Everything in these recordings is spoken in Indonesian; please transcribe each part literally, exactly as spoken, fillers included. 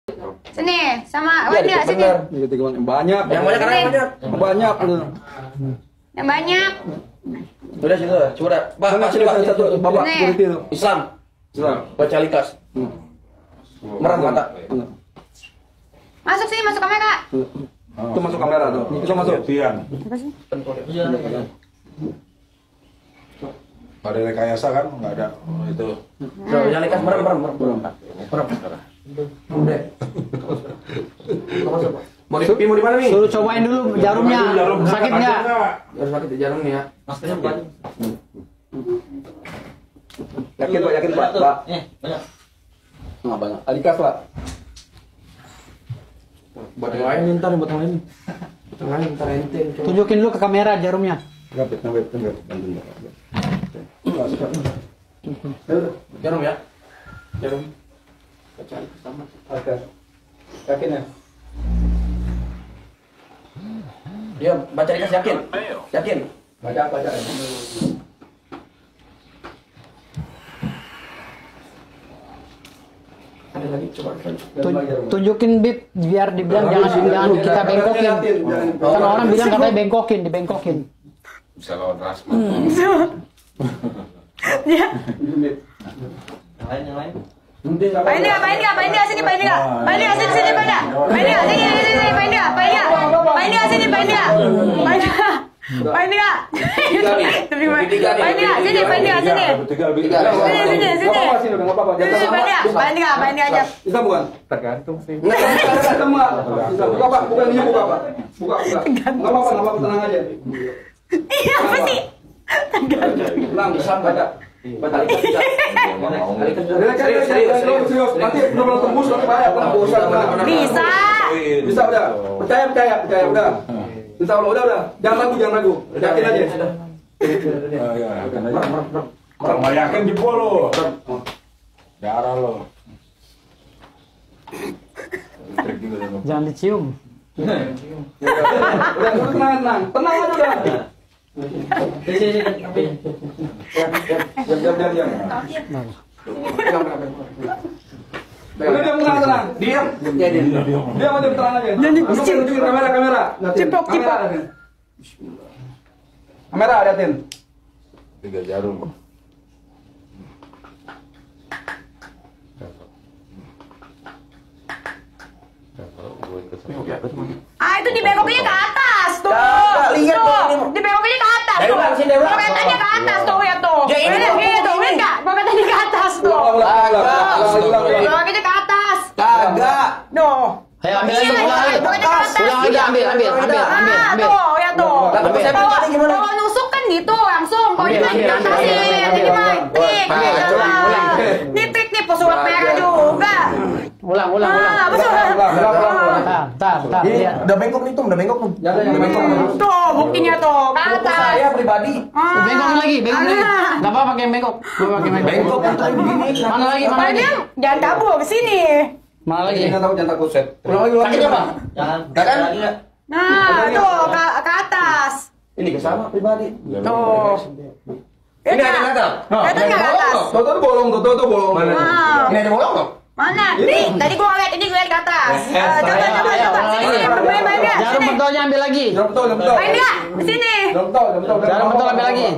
Sini, sama Wanda, sini. Banyak. Yang banyak karena yang banyak. Banyak. Yang banyak. Sudah situ, sudah. Pak, Pak, sini Pak. Satu bapak security itu. Islam. Islam. Baca likas. Merah mata. Masuk sini, masuk kamera. Itu masuk kamera tuh. Itu masuk. Apa sih? Ada rekayasa kan? Nggak ada. Oh, itu. Baca likas merem, merem, merem. Merem. Udah. Mau di mau di mana nih? Suruh cobain dulu jarumnya. Sakit nggak? Harus pakai di jarum nih ya. Maskernya bukan. Yakin Pak, yakin Pak. Pak. Eh, banyak. Nggak banyak. Alikas Pak. Buat yang lain ntar buat yang lain. Buat yang lain ntar ente. Tunjukin dulu ke kamera jarumnya. Ngapit, ngapit, ngapit. Jarum ya. Jarum. Baca likas sama. Oke. Yakin ya? Dia baca likas yakin. Yakin. Baca, baca. Ada lagi coba. Tun- tunjukin bib biar dibilang jangan jangan kita bengkokin. Kalau orang bilang katanya bengkokin, dibengkokin. Bisa lawan Rasma. Dia. Yang lain, yang lain. Pain dia, pain dia, pain dia, sini, pain dia. Pain dia, sini, sini, pain dia. Pain dia, sini, sini, sini, pain dia, pain dia. Pain dia, sini, pain dia. Pain dia. Pain dia. Pain dia, sini, pain dia, sini. Tiga, tiga. Sini, sini, sini. Nggak apa-apa sini, nggak apa-apa. Sini, pain dia, pain dia, pain dia aja. Bisa bukan? Tergantung sih. Bisa Mbak. Bisa buka Pak, bukan ini buka Pak. Buka, buka. Nggak apa-apa, nggak apa-apa, tenang aja. Iya, apa sih? Tenang, bisa baca. Baca likas bisa. Serius, serius, serius. Serius, nanti benar-benar tembus, nanti bahaya. Bisa. Bisa udah. Percaya, percaya, percaya udah. Insya Allah udah, udah. Jangan ragu, jangan ragu. Yakin aja. Kalau nggak yakin jebol lo. Darah lo. Jangan dicium. Udah, udah, tenang, tenang. Tenang aja udah. Sini, sini, sini. Diam, diam, diam, diam. Udah, diam, tenang, tenang. Diam. Ya diam. Diam aja, tenang aja. Tunjukin, tunjukin kamera, kamera. Cepok, cepok. Kamera, liatin. Tiga jarum. Ah, itu dibegokinnya ke atas tuh. Kagak, lihat Tuh, tuh. dibegokinnya ke atas Dari tuh. ulang, sini, dari ulang. Koketannya ke atas tuh, ya tuh. Ya, ini Ini, tuh, ini tuh, ini. ini enggak? Koketannya ke atas tuh. Ulang, ulang, ulang, ulang, ulang, ulang. Begokinnya ke atas. Kagak. Tuh. Ayo ambil lagi, Iya, ulang lagi. begokinnya ke atas. Ulang lagi, ambil, ambil, ambil, ambil, Ah, ambil. tuh, ya tuh. Lalu saya Bawa- pribadi gimana? bawa nusuk kan gitu, langsung. Kalau Ambil, ini ambil, di ambil, atas ambil, nih, ambil, ini ambil. mah. Nih, Ambil, ah, ulang, ulang. Nih, trik nih, pesulap merah juga. Ulang, ulang, Ah, ulang. betul. Ulang, ulang, ulang, ulang. Tar, tar, tar. Ini Lihat. udah bengkok nih tuh, udah bengkok tuh. Jangan, jangan Udah bengkok. bengkok. Tuh, buktinya tuh, ke Foto atas. saya pribadi. Ah. Bengkokin lagi, bengkokin lagi. Ah. Enggak apa-apa pakai bengkok. Gua pakai bengkok. Bengkok kan tadi begini. Mana lagi, mana Pak lagi? Diam, jangan kabur ke sini. Mana lagi? Jangan takut, jangan takut set. Ulang lagi, ulang lagi. Sakit apa? Jangan. Kan? Lagi nggak? Nah, tuh ke, ke atas. Ini ke sama pribadi. Tuh. Ini ada yang datang. Kelihatan nggak ke atas? Tuh, tuh bolong, tuh, tuh, tuh bolong. Ah. Ini ada bolong dong? Mana? Nih, tadi gua ngeliat ini, gua liat ke atas. Eh, Ah, coba, saya- coba, ayo, coba. ulang Sini, lagi. main, main dia. Jarum Sini. pentolnya ambil lagi. Jangan betul, jangan betul. Main dia, di sini. Jangan betul, jangan betul. Jarum pentol ambil lagi.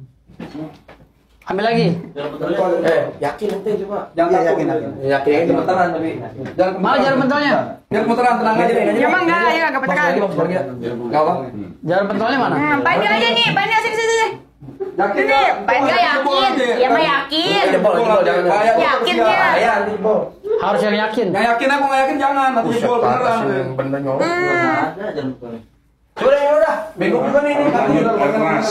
Ambil lagi. Jangan betulnya. Eh, yakin ente coba. Jangan takut. Yakin, Yakin ini gemeteran tapi. Jangan Mana jarum pentolnya? Jangan gemeteran, tenang aja. Ya emang enggak, ya enggak Bang, kepetekan. lagi, Bang, lagi. Enggak apa. Jarum pentolnya mana? Hmm, main dia aja nih, main dia sini, sini, sini. Yakin Sini, main dia yakin. Dia mah yakin. Eh, jebol, jebol, jangan. Bahaya. Yakinnya. Bahaya nanti jebol. Harus yang yakin. Yang yakin aku nggak yakin jangan, nanti Buset, jebol parah beneran. sih, yang bener nyolong. Hmm. Ada jangan betulnya. Sudah, ya udah. Bengkok juga nih ini. Keras.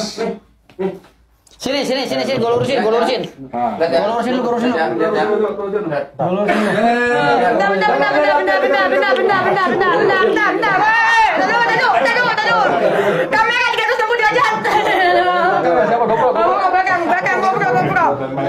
Sini, sini, sini, sini. Gua lurusin, gua lurusin. Lihat ya. Gua lurusin lu, gua lurusin lu. Lihat, lihat, lihat. Gua lurusin lu. Bentar, bentar, bentar, bentar, bentar, bentar, bentar, bentar, bentar, bentar, bentar, bentar, bentar. Woi, tadu, tadu, tadu, tadu. Kamera tiga ratus enam puluh derajat. Siapa GoPro? Oh, belakang, belakang, GoPro, GoPro.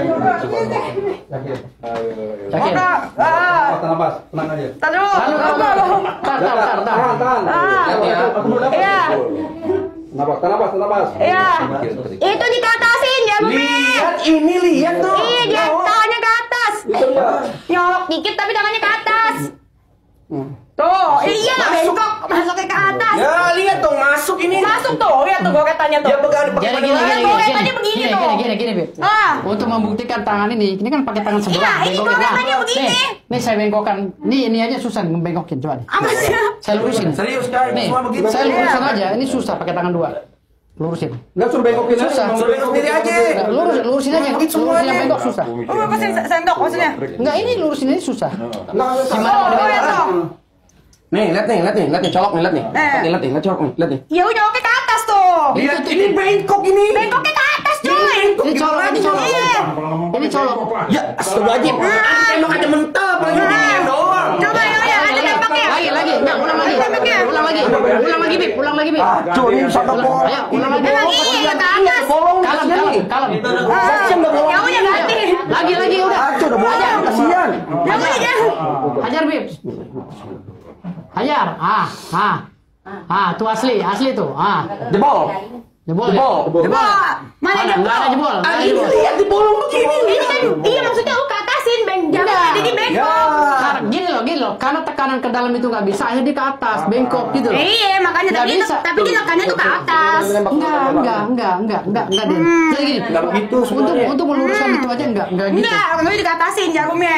Yakin? GoPro. Ah, Tenang pas, tenang aja. tadu. Tahan, tahan, tahan. Tahan, tahan, tahan, tahan. Tahan, tahan. Ah, iya, Kenapa? Tenang pas, tenang pas. iya. Itu dikatasin ya, Bumi. Lihat ini, lihat tuh. Iya, dia tangannya ke atas. Itu dia. Nyolok dikit tapi tangannya ke atas. Tuh, iya bengkok masuknya ke atas. Ya lihat dong masuk ini. Masuk tuh, lihat tuh goketannya tuh. Dia pegang Jadi pakai gini, gini, gini, goketannya gini, begini gini, tuh. gini, gini, gini, Bib. Ah. Untuk membuktikan tangan ini, ini kan pakai tangan sebelah. Iya, ini bengkokin. goketannya Nah, begini. Nih, nih saya bengkokkan. Nih, ini aja susah membengkokin, coba nih. Apa sih? Saya lurusin. Serius guys, Nih, semua begitu. saya lurusin aja. Ini susah pakai tangan dua. Lurusin. Enggak suruh bengkokin aja. Susah. Suruh bengkok sendiri aja. Nah, lurus, lurusin aja. Lurusin yang bengkok susah. Oh, apa sih sendok maksudnya? Enggak, ini lurusin ini susah. Enggak usah. Gimana mau Oh, lihat dibengkok? tuh. Nih, lihat nih, lihat nih, lihat nih, colok nih, lihat nih. Eh. Lihat nih, lihat nih, lihat colok nih, lihat nih. Ya udah oke ke atas tuh. Lihat ini bengkok ini. Bengkoknya ke atas coy. Ini colok, ini colok. Iya. Ini colok. Ya, astagfirullahaladzim. Emang ada mental apalagi beginian doang. Coba ya udah ada tembaknya. Lagi, lagi. Enggak, ulang lagi. Tembaknya. Ulang lagi. Ulang lagi, Bib. Ulang lagi, Bib. Cuy, ini satu Ulang. bolong. Ayo, ulang lagi. Emang iya ke atas. Bolong, Kalem, kalem, kalem. Kasian udah bolong. Ya udah ganti. Lagi, lagi udah. Aduh, udah bolong, kasian. Ya udah jangan. Hajar, Bib. Hajar. Ah, ah. Ah, tuh asli, asli tuh. Ah. Jebol. Jebol. Jebol. Coba. Mana Ada, ada enggak ada jebol. Enggak Ah, ada ini jebol. lihat di bolong begini. Ini kan iya maksudnya lu ke atasin beng jangan Enggak. jadi bengkok. Karena gini loh, gini loh. Karena tekanan ke dalam itu nggak bisa, akhirnya dia ke atas, bengkok gitu loh. Iya makanya Nggak tapi itu bisa. tapi dia tekannya tuh ke atas. Enggak, enggak, enggak, enggak, enggak, enggak, Den. Jadi gini, Enggak begitu untuk sebenarnya. untuk meluruskan itu aja enggak, enggak gitu. Enggak, tapi dikatasin jarumnya.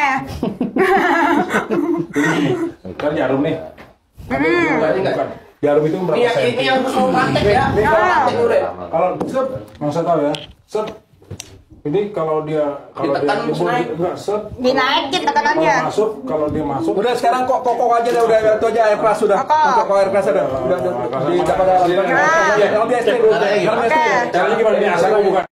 Kan jarum nih. Hmm. Bukan. Jarum itu berapa Ini yang senti? ini yang mau praktek ya. Ini kalau praktek udah. Kalau set, nggak usah tahu ya. Set. Ini kalau dia kalau dia Ditekan jebol naik. gitu, enggak set. Dinaikin Kalau tekanannya. masuk, kalau dia masuk. Udah sekarang kok kokok aja dah udah itu aja air keras sudah. Kokok. Kokok air keras udah. Udah udah. Di dapat dalam. Yang biasa. Oke. Caranya gimana? Biasa kok bukan.